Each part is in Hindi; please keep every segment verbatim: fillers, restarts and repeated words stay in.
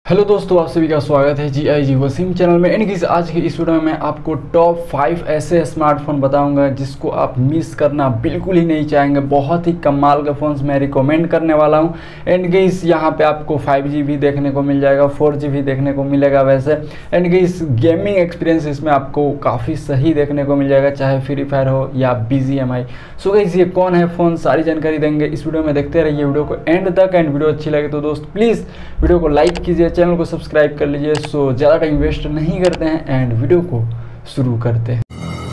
हेलो दोस्तों, आप सभी का स्वागत है जी आई जी वसीम चैनल में। एंड आज की इस वीडियो में मैं आपको टॉप फाइव ऐसे स्मार्टफोन बताऊंगा जिसको आप मिस करना बिल्कुल ही नहीं चाहेंगे। बहुत ही कमाल के फ़ोन्स मैं रिकमेंड करने वाला हूं। एंड गाइस यहाँ पे आपको फाइव जी भी देखने को मिल जाएगा, फोर जी भी देखने को मिलेगा वैसे। एंड गाइस गेमिंग एक्सपीरियंस इसमें आपको काफ़ी सही देखने को मिल जाएगा, चाहे फ्री फायर हो या B G M I. So guys ये कौन है फ़ोन, सारी जानकारी देंगे इस वीडियो में। देखते रहिए वीडियो को एंड तक। एंड वीडियो अच्छी लगे तो दोस्त प्लीज़ वीडियो को लाइक कीजिए, चैनल को सब्सक्राइब कर लीजिए। सो ज़्यादा टाइम वेस्ट नहीं करते हैं एंड वीडियो को शुरू करते हैं।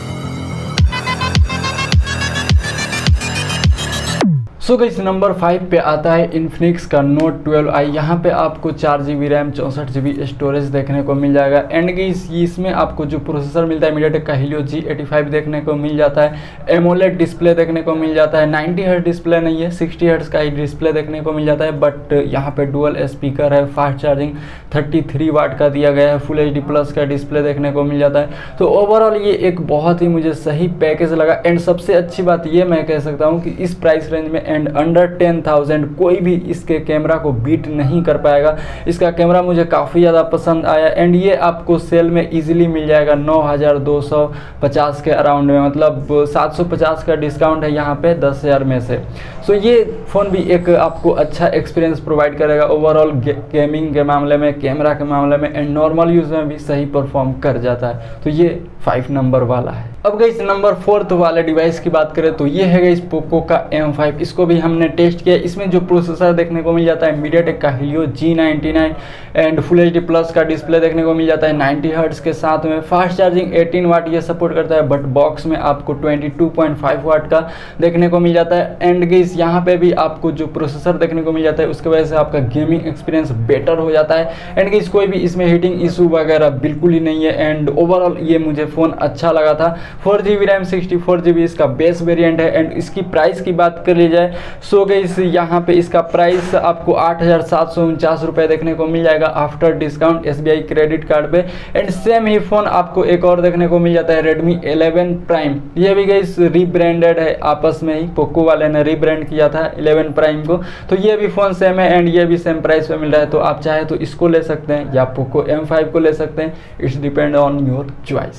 सो गाइस नंबर फाइव पे आता है इन्फिनिक्स का नोट ट्वेल्व आई। यहाँ पे आपको चार जी बी रैम चौंसठ जी बी स्टोरेज देखने को मिल जाएगा। एंड गाइस इसमें आपको जो प्रोसेसर मिलता है मीडियाटेक का हीलियो जी एटी फाइव देखने को मिल जाता है। एमोलेड डिस्प्ले देखने को मिल जाता है। नाइंटी हर्ट्ज डिस्प्ले नहीं है, सिक्सटी हर्ट्ज का ही डिस्प्ले देखने को मिल जाता है। बट यहाँ पे डुअल स्पीकर है, fast charging thirty three watt का दिया गया है, फुल एच डी प्लस का डिस्प्ले देखने को मिल जाता है। तो ओवरऑल ये एक बहुत ही मुझे सही पैकेज लगा। एंड सबसे अच्छी बात ये मैं कह सकता हूँ कि इस प्राइस रेंज में एंड अंडर टेन थाउजेंड कोई भी इसके कैमरा को बीट नहीं कर पाएगा। इसका कैमरा मुझे काफ़ी ज़्यादा पसंद आया। एंड ये आपको सेल में इजीली मिल जाएगा नौ हज़ार दो सौ पचास के अराउंड में, मतलब सात सौ पचास का डिस्काउंट है यहाँ पे दस हज़ार में से। सो ये फ़ोन भी एक आपको अच्छा एक्सपीरियंस प्रोवाइड करेगा ओवरऑल गेमिंग के मामले में, कैमरा के मामले में। एंड नॉर्मल यूज़ में भी सही परफॉर्म कर जाता है। तो ये फाइव नंबर वाला है। अब गाइस नंबर फोर्थ वाले डिवाइस की बात करें तो ये है गाइस पोको का एम फाइव। इसको भी हमने टेस्ट किया। इसमें जो प्रोसेसर देखने को मिल जाता है मीडियाटेक का Helio G ninety nine and full H D plus का डिस्प्ले देखने को मिल जाता है नाइंटी हर्ट्ज के साथ में। फास्ट चार्जिंग एटीन वाट ये सपोर्ट करता है, बट बॉक्स में आपको twenty two point five watt का देखने को मिल जाता है। एंड गाइस यहाँ पे भी आपको जो प्रोसेसर देखने को मिल जाता है उसकी वजह से आपका गेमिंग एक्सपीरियंस बेटर हो जाता है। एंड गाइस कोई भी इसमें हीटिंग इशू वगैरह बिल्कुल ही नहीं है। एंड ओवरऑल ये मुझे फ़ोन अच्छा लगा था। Four G B RAM sixty four G B इसका बेस वेरिएंट है। एंड इसकी प्राइस की बात कर ली जाए सो गाइस यहाँ पे इसका प्राइस आपको आठ हज़ार सात सौ उनचास रुपये देखने को मिल जाएगा after discount S B I credit card पे। एंड सेम ही फ़ोन आपको एक और देखने को मिल जाता है रेडमी इलेवन प्राइम। ये भी गाइस रीब्रांडेड है, आपस में ही पोको वाले ने रीब्रांड किया था इलेवन प्राइम को। तो ये भी फ़ोन सेम है एंड ये भी सेम प्राइस पे मिल रहा है। तो आप चाहे तो इसको ले सकते हैं या पोको एम फाइव को ले सकते हैं, it's depend on your choice.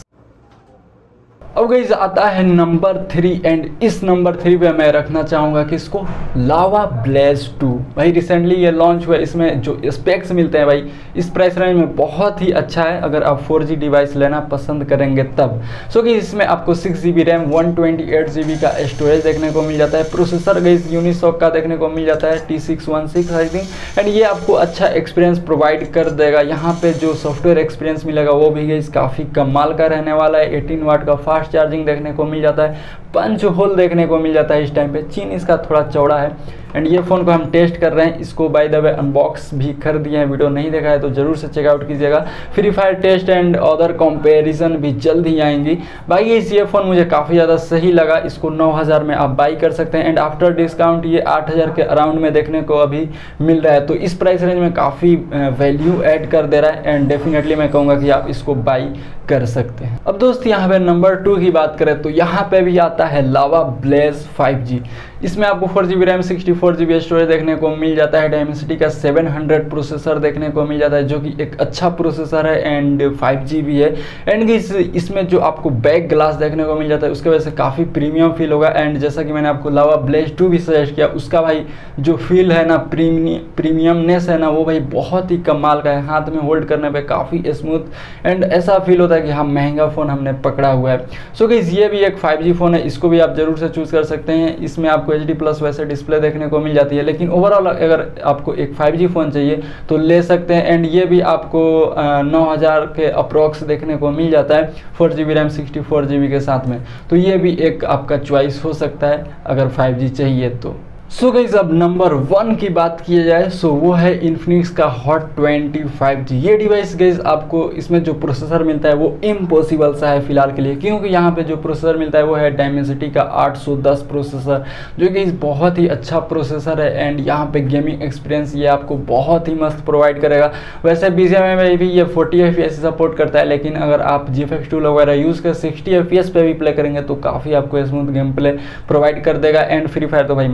अब गाइस आता है नंबर थ्री। एंड इस नंबर थ्री पे मैं रखना चाहूँगा कि इसको लावा ब्लेज टू। भाई रिसेंटली ये लॉन्च हुआ। इसमें जो स्पेक्स मिलते हैं भाई इस प्राइस रेंज में बहुत ही अच्छा है अगर आप फोर जी डिवाइस लेना पसंद करेंगे तब। सो कि इसमें आपको six G B RAM one twenty eight G B का स्टोरेज देखने को मिल जाता है। प्रोसेसर गाइस यूनिसॉक का देखने को मिल जाता है T six one six I think. And ये आपको अच्छा एक्सपीरियंस प्रोवाइड कर देगा। यहाँ पे जो सॉफ्टवेयर एक्सपीरियंस मिलेगा वो भी गाइस काफ़ी कमाल का रहने वाला है। एटीन वाट का फास्ट चार्जिंग देखने को मिल जाता है, पंच होल देखने को मिल जाता है। इस टाइम पे चीन इसका थोड़ा चौड़ा है। एंड ये फ़ोन को हम टेस्ट कर रहे हैं। इसको बाय द वे अनबॉक्स भी कर दिए हैं, वीडियो नहीं देखा है तो जरूर से चेकआउट कीजिएगा। Free fire test and other comparison भी जल्द ही आएंगी। बाकी इस ये फ़ोन मुझे काफ़ी ज़्यादा सही लगा। इसको नौ हज़ार में आप बाई कर सकते हैं। एंड आफ्टर डिस्काउंट ये आठ हज़ार के अराउंड में देखने को अभी मिल रहा है। तो इस प्राइस रेंज में काफ़ी वैल्यू ऐड कर दे रहा है। एंड डेफिनेटली मैं कहूँगा कि आप इसको बाई कर सकते हैं। अब दोस्त यहाँ पे नंबर टू की बात करें तो यहाँ पे भी आता है लावा ब्लेज फाइव जी। इसमें आपको four G B RAM sixty four G B storage देखने को मिल जाता है। डायमेंसिटी का सेवन हंड्रेड प्रोसेसर देखने को मिल जाता है जो कि एक अच्छा प्रोसेसर है एंड फाइव जी भी है। एंड इस इसमें जो आपको बैक ग्लास देखने को मिल जाता है उसके वजह से काफ़ी प्रीमियम फील होगा। एंड जैसा कि मैंने आपको लावा ब्लेज टू भी सजेस्ट किया, उसका भाई जो फील है ना, प्रीमियम प्रीमियमनेस है ना, वो भाई बहुत ही कमाल का है। हाथ में होल्ड करने पर काफ़ी स्मूथ एंड ऐसा फील होता है कि हाँ महंगा फ़ोन हमने पकड़ा हुआ है। सो गाइस ये भी एक फाइव जी फ़ोन है, इसको भी आप जरूर से चूज़ कर सकते हैं। इसमें आपको एच डी प्लस वैसे डिस्प्ले देखने को मिल जाती है, लेकिन ओवरऑल अगर आपको एक फाइव जी फ़ोन चाहिए तो ले सकते हैं। एंड ये भी आपको नौ हज़ार के अप्रॉक्स देखने को मिल जाता है four G B RAM sixty four G B के साथ में। तो ये भी एक आपका चॉइस हो सकता है अगर फाइव जी चाहिए तो। सो गाइस अब नंबर वन की बात की जाए सो वो है इन्फिनिक्स का हॉट ट्वेंटी फाइव जी। ये डिवाइस गाइस आपको इसमें जो प्रोसेसर मिलता है वो इम्पॉसिबल सा है फिलहाल के लिए, क्योंकि यहाँ पे जो प्रोसेसर मिलता है वो है डायमेंसिटी का आठ सौ दस प्रोसेसर जो कि बहुत ही अच्छा प्रोसेसर है। एंड यहाँ पे गेमिंग एक्सपीरियंस ये आपको बहुत ही मस्त प्रोवाइड करेगा। वैसे बी जी एम आई में भी ये forty F P S support करता है, लेकिन अगर आप जी एफ एक्स टूल वगैरह यूज़ कर सिक्सटी एफ पी एस पे भी प्ले करेंगे तो काफ़ी आपको स्मूथ गेम प्ले प्रोवाइड कर देगा। एंड फ्री फायर तो भाई मक्खन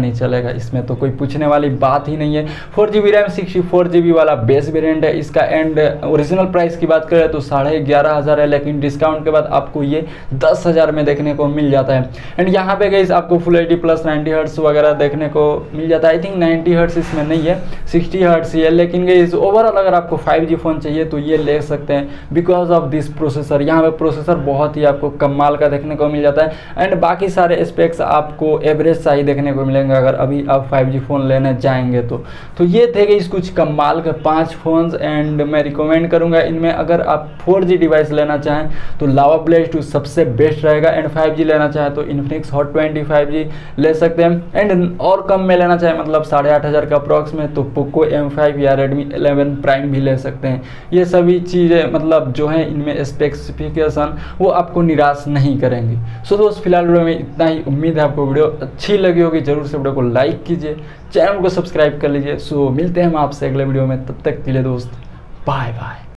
नहीं चलेगा, इसमें तो कोई पूछने वाली बात ही नहीं है। Four G B RAM sixty four G B वाला बेस वेरिएंट है इसका, एंड ओरिजिनल प्राइस की बात करें तो साढ़े ग्यारह हज़ार है, लेकिन डिस्काउंट के बाद आपको ये दस हज़ार में देखने को मिल जाता है। एंड यहाँ पे गाइस आपको full H D plus ninety hertz वगैरह देखने को मिल जाता है। आई थिंक नाइन्टी हर्ट्स इसमें नहीं है, सिक्सटी हर्ट्स ही है, लेकिन गाइस ओवरऑल अगर आपको फाइव जी फ़ोन चाहिए तो ये ले सकते हैं बिकॉज ऑफ दिस प्रोसेसर। यहाँ पे प्रोसेसर बहुत ही आपको कमाल का देखने को मिल जाता है एंड बाकी सारे स्पेक्स आपको एवरेज सा ही देखने को मिलेंगे अगर अभी आप फाइव जी फ़ोन लेने जाएंगे तो। तो ये थे गाइस कुछ कमाल के पाँच फ़ोन्स, एंड मैं रिकमेंड करूँगा इनमें अगर आप फोर जी डिवाइस लेना चाहें तो लावा ब्लेड टू सबसे बेस्ट रहेगा, एंड फाइव जी लेना चाहें तो Infinix Hot twenty five G ले सकते हैं, एंड और कम में लेना चाहें मतलब साढ़े आठ हज़ार का अप्रॉक्स में तो पोको एम फाइव या रेडमी इलेवन प्राइम भी ले सकते हैं। ये सभी चीज़ें मतलब जो है इनमें स्पेसिफिकेशन वो आपको निराश नहीं करेंगी। सो दोस्त फिलहाल वीडियो में इतना ही, उम्मीद है आपको वीडियो अच्छी लगी होगी, जरूर से वीडियो को लाइक कीजिए, चैनल को सब्सक्राइब कर लीजिए। सो मिलते हैं हम आपसे अगले वीडियो में, तब तक के लिए दोस्त बाय बाय।